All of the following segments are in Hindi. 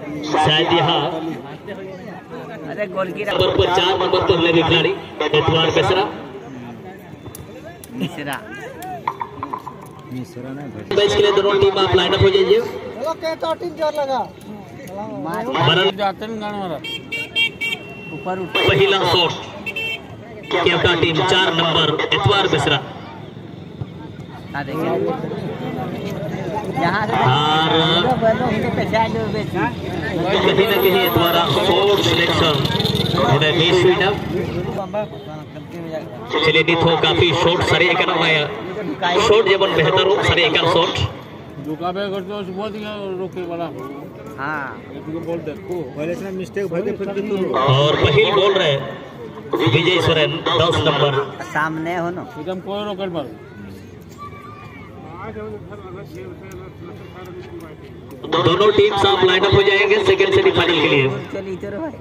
शायद यहाँ नंबर पर 4 नंबर पर लगे खिलाड़ी एतवार मिश्रा। मैच के लिए दोनों टीम आप लाइन अप हो जाइए। पहला शॉट कैप्टन टीम 4 नंबर एतवार मिश्रा। कहीं न कहीं द्वारा शॉट सिलेक्शन उन्हें मिस हुई ना। चलिए निथो काफी शॉट सरे एकर शॉट जेबन बेहतर हो सरे एकर शॉट दुकाबे करतो बहुत रोके वाला। हां एक बॉल देखो पहले से मिस्टेक भगे फिर और पहिल बॉल रहे विजय सोरेन 10 नंबर सामने हो ना एकदम कोई रोकल बॉल। दोनों टीम साफ लाइन अप हो जाएंगे सेकंड सेमीफाइनल के लिए। चलिए इधर भाई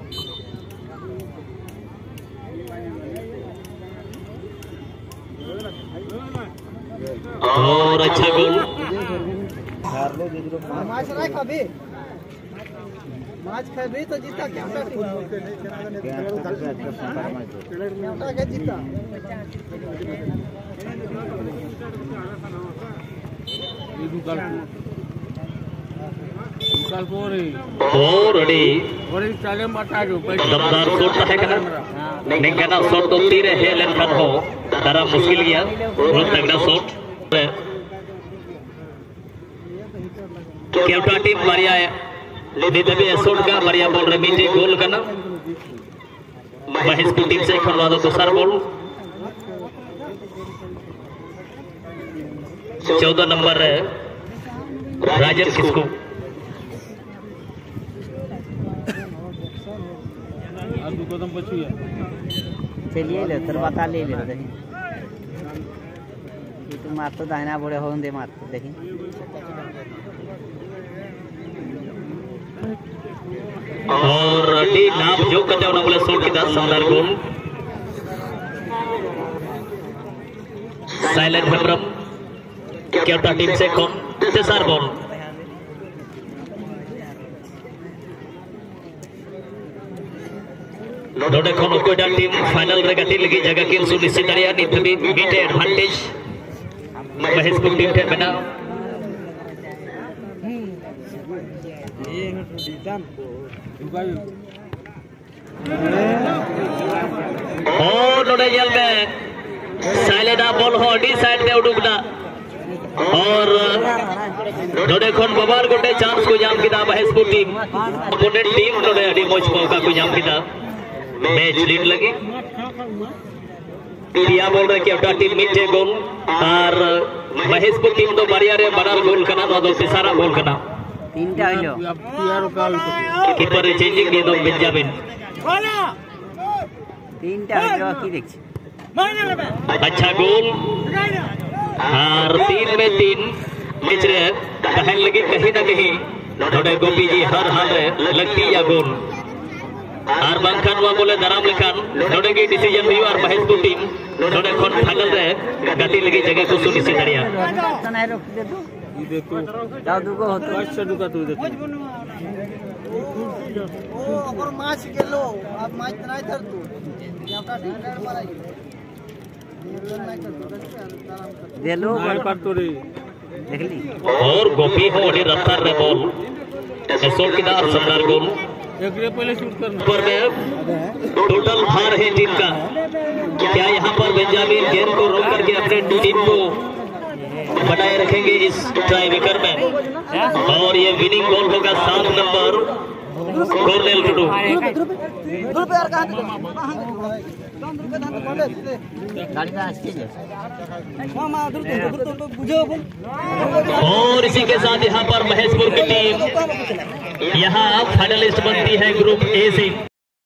और अच्छा गोल मैच खबी तो जीता कैप्टन जीता। दमदार शॉट है निंगना शॉट तो तीरे है लेनखन हो तारा मुश्किल गया बहुत तगड़ा शॉट। कैप्टन टीम मारिया है निधबे शॉट का मारिया बॉल रे मीटे गोल करना महेश की टीम से खिलवा दो दूसरा बॉल 14 नंबर है राजन किसको चलिए ले तरवाता ले ले देखिए ये तो मार तो दाहिना बड़े हो दे मार तो देखिए और टी नाम जो करते हो ना बोले शॉट की 10 शानदार गोल। साइलेंट हेमब्रम कैप्टन टीम से कौन तेसर बॉल नोडे खन कोटा टीम फाइनल रे गति लगी जगह किन सुनिश्चित दरिया निथबी मीटे एडवांटेज महेश को टीम थे बना और नोडे जल में साइलेंट बॉल हो डी साइड में उडुकना और नोडे खन बबार गोटे चांस को जाम किदा महेश को टीम अपोनेंट टीम नोडे अडी मोच मौका को जाम किदा मैच लीड लगी। पिया बोल रहे कैप्टन टीम मीटे गोल और महेश को टीम तो बारिया रे बनार गोल करना तो तीसरा गोल करना तीनटा हलो कीपर चेंजिंग दे दो बेंजामिन तीनटा हलो की देख अच्छा गोल और 3 में 3 मैच रे कहन लगी कहीं ना कहीं नोडे गोपी जी हर हाल लगती या गोल और बंखन वा बोले दराम लेखान नोडे की डिसीजन हुई और महेश को टीम नोडे खन फाइनल रे गति लगी जगह को सुनिश्चित दरिया तनाय रोक दे दो ई देखो दादू को होतो अच्छा दुका तू देखो ओ अगर मैच गेलो अब मैच नहीं कर तू याका डिफेंडर माराई दे लो पर तो रे देख ली और गोपी हो ओडी रफ्तार रे बॉल शॉट की दार शानदार गोल पहले शूट करना पर टोटल हार है टीम का। क्या यहाँ पर बेंजामिन गेंद को रोक करके अपने टीम को बनाए रखेंगे इस टाई ब्रेकर में और ये विनिंग गोल होगा 7 नंबर कॉर्नेल टुडू और इसी के साथ यहाँ पर महेशपुर की टीम यहाँ फाइनलिस्ट बनती है ग्रुप ए से।